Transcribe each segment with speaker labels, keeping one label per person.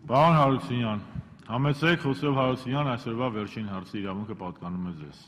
Speaker 1: Պարոն Հարությունյան, համեցեք Խոսեվ Հարությունյան այսօրվա վերջին հարցի իրավունքը պատկանում է ձեզ։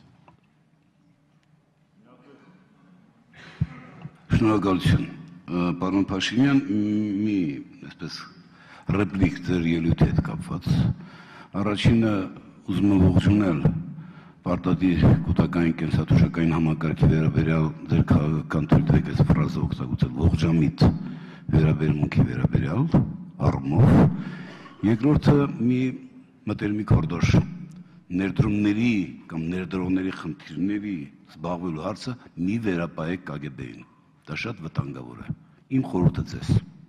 Speaker 2: Շնորհակալություն, պարոն Փաշինյան, մի այսպես ռեպլիկ ձեր ելույթի հետ կապված։ Առաջինը ուզում եմ ողջունել պարտադիր կൂട്ടակային կենսաթոշակային համակարգի վերաբերյալ ձեր քաղաքական թույլտվեք այս ֆրազը օգտագործել ողջամիտ վերաբերմունքի վերաբերյալ առումով։ Երկրորդը մի մտերմիկ հորդոր ներդրումների կամ ներդրողների խնդիրների զբաղվելու հարցը մի վերապահեք KGB-ին։ Դա շատ վտանգավոր է։ Իմ խորհուրդը ձեզ։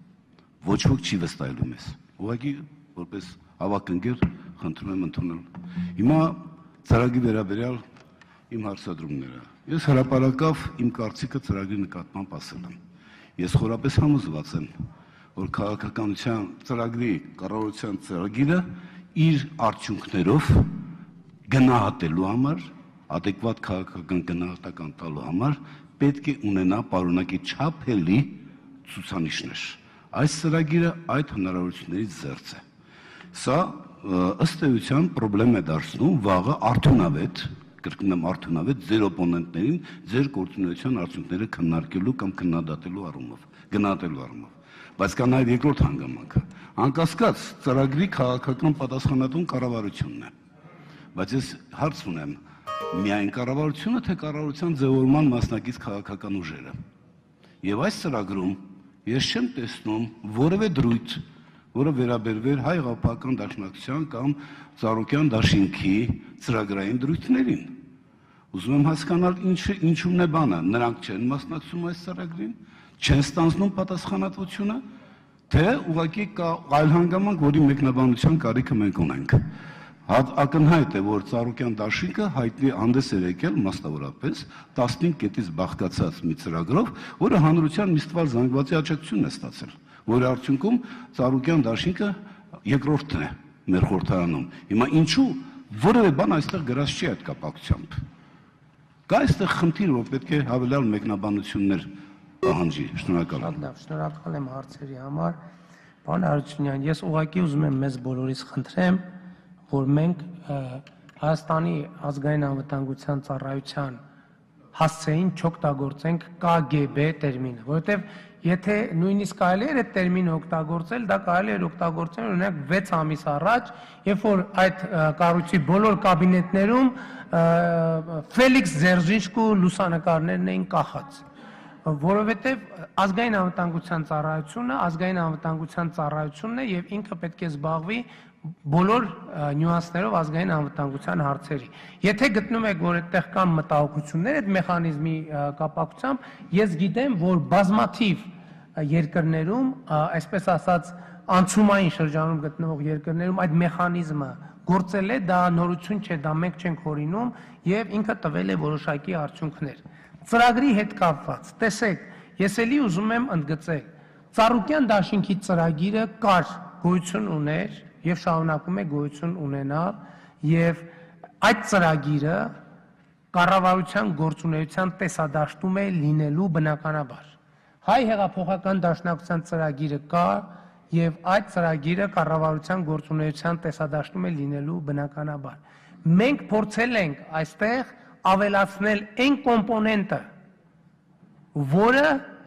Speaker 2: Ոչ ոք չի վստահելու մեզ։ Ուղղակի որպես ավակ ընկեր խնդրում եմ ընդունել։ Հիմա ծրագրի վերաբերյալ իմ հարցադրումները։ Ես հրապարակավ իմ կարծիքը ծրագրի նկատմամբ ասել եմ։ Ես խորապես համոզված եմ, որ քաղաքականության ծրագրի կառավարության ծրագիրը իր արդյունքներով գնահատելու համար, adekvat քաղաքական գնահատական տալու համար պետք է ունենա պարունակի չափելի ցուցանիշներ։ Այս ծրագիրը այդ հնարավորություններից զերծ է։ Սա ըստ էության խնդրեմ է դարձնում վաղը արդյունավետ, կրկնում եմ արդյունավետ ձեր օպոնենտներին ձեր գործունեության արդյունքները քննարկելու կամ քննադատելու առումով, գնահատելու առումով։ Բայց կա նաև երկրորդ հանգամանքը։ Անկասկած ծրագրի քաղաքական պատասխանատուն կառավարությունն է։ Բայց ես հարց ունեմ, միայն կառավարությունը, թե կառավարության ձևավորման մասնակից քաղաքական ուժերը։ Եվ այս ծրագրում ես չեմ տեսնում որևէ դրույթ, որը վերաբերվեր Հայ Գաղափարական Դաշնակցության կամ Ծառուկյան դաշինքի ծրագրային դրույթներին։ Ուզում եմ հասկանալ ինչու՞մն է բանը, նրանք չեն մասնակցում այս ծրագրին, չեն ստանձնում պատասխանատվությունը, թե ուղղակի կա այլ հանգամանք, որի մեկնաբանության կարիքը մենք ունենք։ Ակնհայտ է, որ Ծառուկյան դաշինքը հայտնի հանդես էր եկել մասնավորապես 15 կետից բաղկացած մի ծրագրով, որը հանրության միշտվալ զանգվածի աջակցությունն է ստացել, որի արդյունքում Ծառուկյան դաշինքը երկրորդն է մեր խորհրդարանում։ Հիմա ինչու որևէ բան այստեղ գրած չի այդ կապակցությամբ։ Կա այստեղ խնդիր, որ պետք է հավելյալ մեկնաբանություններ պահանջի։ Շնորհակալ եմ։
Speaker 3: Շնորհակալ եմ հարցերի համար։ Պարոն Հարությունյան, ես ուղղակի ուզում եմ մեզ բոլորիս խնդրեմ, որ մենք Հայաստանի ազգային անվտանգության ծառայության հասցեին չօգտագործենք KGB տերմինը, որովհետև եթե նույնիսկ կարելի էր այդ տերմինը օգտագործել, դա կարելի էր օգտագործել օրինակ 6 ամիս առաջ, երբ որ այդ կառույցի բոլոր կաբինետներում Ֆելիքս Ձերժինսկու լուսանկարներն էին կախած, որովհետև ազգային անվտանգության ծառայությունն է եւ ինքը պետք է զբաղվի բոլոր նյուանսներով ազգային անվտանգության հարցերի։ Եթե գտնում եք, որ այդտեղ կան մտահոգություններ այդ մեխանիզմի կապակցությամբ, ես գիտեմ, որ բազմաթիվ երկրներում, այսպես ասած, անցումային շրջանում գտնվող երկրներում այդ մեխանիզմը գործել է, դա նորություն չէ, դա մենք չենք հորինում եւ ինքը տվել է որոշակի արդյունքներ։ Ծրագրի հետ կապված, տեսեք, ես էլի ուզում եմ ընդգծել, Ծառուկյան դաշինքի ծրագիրը կար, գոյություն ուներ եւ շարունակում է գոյություն ունենալ եւ այդ ծրագիրը կառավարության գործունեության տեսադաշտում է լինելու բնականաբար։ Հայ հեղափոխական դաշնակցության ծրագիրը կա եւ այդ ծրագիրը կառավարության գործունեության տեսադաշտում է լինելու բնականաբար։ Մենք փորձել ենք այստեղ ավելացնել այն կոմպոնենտը, որը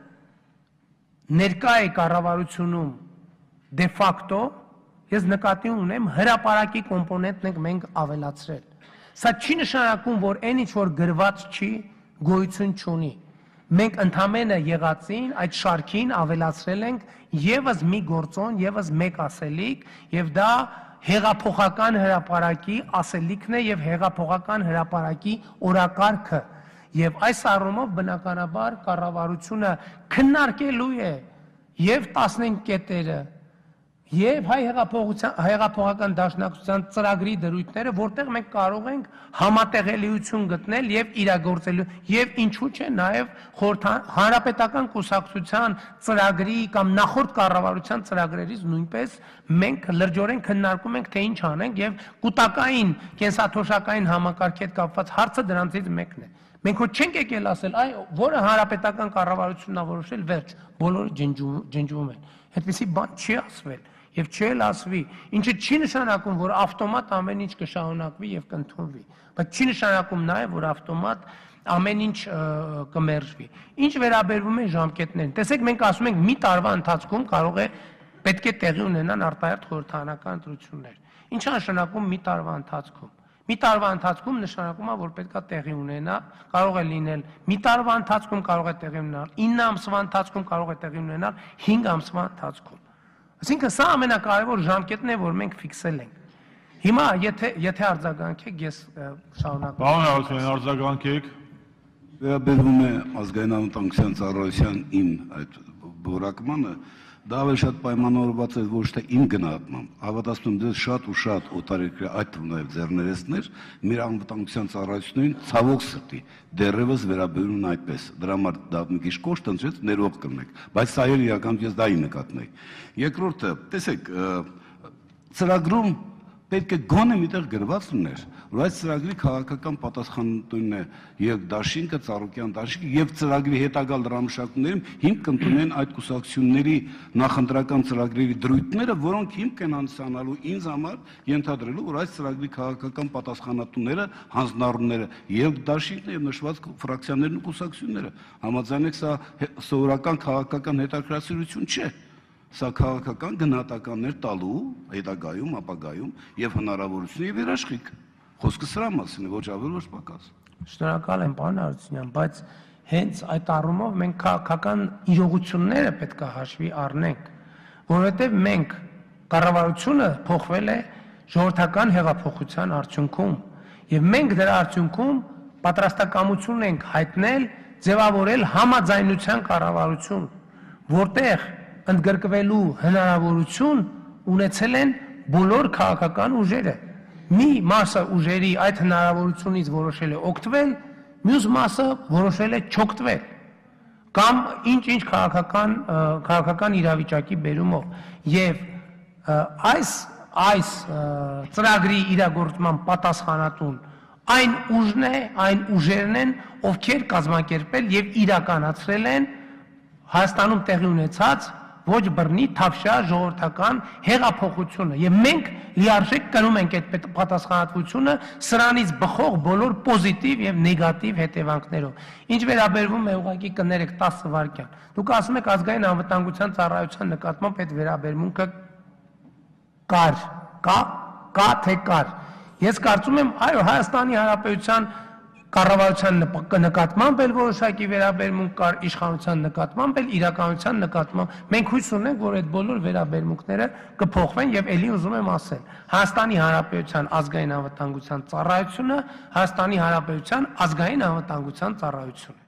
Speaker 3: ներկա է կառավարությունում դե ֆակտո, ես նկատի ունեմ հրապարակի կոմպոնենտն ենք մենք ավելացրել։ Սա չի նշանակում, որ այն ինչ որ գրված չի, գոյություն չունի։ Մենք ընդամենը եղածին այդ շարքին ավելացրել ենք եւս մի գործոն, եւս մեկ ասելիք, եւ դա հեղափոխական հրապարակի ասելիքն է եւ հեղափոխական հրապարակի օրակարգը։ Եվ այս առումով բնականաբար կառավարությունը քննարկելու է եւ 15 կետերը եւ հայ հեղափոխական դաշնակցության ծրագրի դրույթները, որտեղ մենք կարող ենք համատեղելիություն գտնել եւ իրագործելու եւ ինչու՞ չէ նաեւ հանրապետական կուսակցության ծրագրի կամ նախորդ կառավարության ծրագրերից նույնպես մենք լրջորեն քննարկում ենք թե ինչ անենք եւ կൂട്ടակային կենսաթոշակային համակարգի հետ կապված հարցը դրանցից մեկն է։ Մենք ոչ չենք եկել ասել, այ որը հանրապետական կառավարությունն ա որոշել, վերջ, բոլորը ջնջվում են։ Այդպիսի բան չի ասվել։ եւ չել ասվի, ինչը չի նշանակում, որ ավտոմատ ամեն ինչ կշարունակվի եւ կընդունվի, բայց չի նշանակում նաեւ, որ ավտոմատ ամեն ինչ կմերժվի։ Ինչ վերաբերվում է ժամկետներին, տեսեք, մենք ասում ենք մի տարվա ընթացքում կարող է պետք է տեղի ունենան արտահերթ խորհրդարանական ընտրություններ։ Ինչ է նշանակում մի տարվա ընթացքում։ Մի տարվա ընթացքում նշանակում է, որ պետք է տեղի ունենա, կարող է լինել մի տարվա ընթացքում, կարող է տեղի ունենալ 9 ամսվա ընթացքում, կարող է տեղի ունենալ 5 ամսվա ընթացքում։ Այսինքն սա ամենակարևոր ժամկետն է, որ մենք ֆիքսել ենք։ Հիմա եթե արձագանքեք, ես շարունակեմ։
Speaker 1: Պարոն Հարությունյան, արձագանքեք։
Speaker 2: Վերաբերվում է ազգային անվտանգության ծառայության իմ այդ որակմանը, դա ավելի շատ պայմանավորված է ոչ թե իմ գնահատմամբ, հավատացնում եմ դες շատ ու շատ օտարերկրյա, այդ թվում նաև ձեռներեցներ, մեր անվտանգության ծառայություններին ցավոք սրտի դեռևս վերաբերում են այդպես։ Դրա համար դա մի քիչ կոշտ ընտրեց, ներող կլինեք, բայց սա էլ իրական ես դա ի նկատի։ Երկրորդը, տեսեք, ծրագրում պետք է գոնե միտեղ գրված լիներ, որ այս ծրագրի քաղաքական պատասխանատունն է եւ դաշինքը, Ծառուկյան դաշինքը եւ ծրագրի հետագա լրամշակումներում հիմք կընդունեն այդ կուսակցությունների նախընտրական ծրագրերի դրույթները, որոնք հիմք են անցանալու ինձ համար ենթադրելու, որ այս ծրագրի քաղաքական պատասխանատուները, հանձնառուները եւ դաշինքն եւ նշված ֆրակցիաներն ու կուսակցությունները համաձայնեք, սա սովորական քաղաքական հետաքրքրասիրություն չէ։ Սա քաղաքական գնահատականներ տալու հետագայում, ապագայում եւ հնարավորություն եւ երաշխիք։ Խոսքը սրա մասին է, ոչ ավել, ոչ պակաս։
Speaker 3: Շնորհակալ եմ, պարոն Հարությունյան, բայց հենց այդ առումով մենք քաղաքական իրողությունները պետք է հաշվի առնենք, որովհետեւ մենք կառավարությունը փոխվել է ժողովրդական հեղափոխության արդյունքում եւ մենք դրա արդյունքում պատրաստակամություն ենք հայտնել ձևավորել համաձայնության կառավարություն, որտեղ ընդգրկվելու հնարավորություն ունեցել են բոլոր քաղաքական ուժերը։ Մի մասը ուժերի այդ հնարավորությունից որոշել է օգտվել, մյուս մասը որոշել է չօգտվել։ Կամ ինչ-ինչ քաղաքական իրավիճակի բերումով։ Եվ այս ծրագրի իրագործման պատասխանատուն այն ուժն է, այն ուժերն են, ովքեր կազմակերպել եւ իրականացրել են Հայաստանում տեղի ունեցած ոչ բռնի թավշյա ժողովրդական հեղափոխությունը եւ մենք լիարժեք կրում ենք այդ պատասխանատվությունը սրանից բխող բոլոր պոզիտիվ եւ նեգատիվ հետևանքներով։ Ինչ վերաբերվում է ուղղակի կներեք 10 վայրկյան։ Դուք ասում եք ազգային անվտանգության ծառայության նկատմամբ այդ վերաբերմունքը կա թե կար։ Ես կարծում եմ, այո, Հայաստանի Հանրապետության կառավարության նկատմամբ էլ որոշակի վերաբերմունք կար, իշխանության նկատմամբ էլ, իրականության նկատմամբ մենք հույս ունենք, որ այդ բոլոր վերաբերմունքները կփոխվեն եւ ելի ուզում եմ ասել, Հայաստանի Հանրապետության ազգային անվտանգության ծառայությունը, Հայաստանի Հանրապետության ազգային անվտանգության ծառայությունը